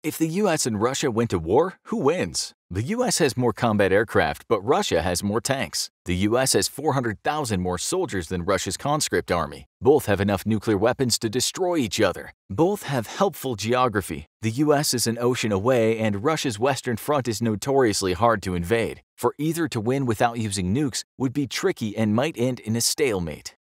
If the US and Russia went to war, who wins? The US has more combat aircraft, but Russia has more tanks. The US has 400,000 more soldiers than Russia's conscript army. Both have enough nuclear weapons to destroy each other. Both have helpful geography. The US is an ocean away, and Russia's Western Front is notoriously hard to invade. For either to win without using nukes would be tricky and might end in a stalemate.